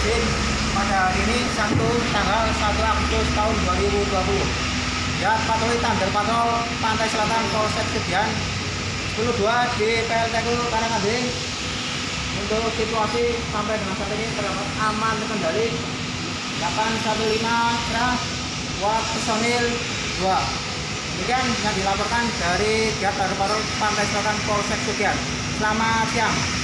izin pada hari ini Sabtu tanggal 1 Agustus tahun 2020. Ya, patroli Thunder Patrol Pantai Selatan Polsek Sedian 102 di PLTU Karanganding. Untuk situasi sampai dengan saat ini terdapat aman terkendali. 815 cerah, kuat personil 2. Demikian yang dilaporkan dari Thunder Patrol Pantai Selatan Polsek Sedian. Selamat siang.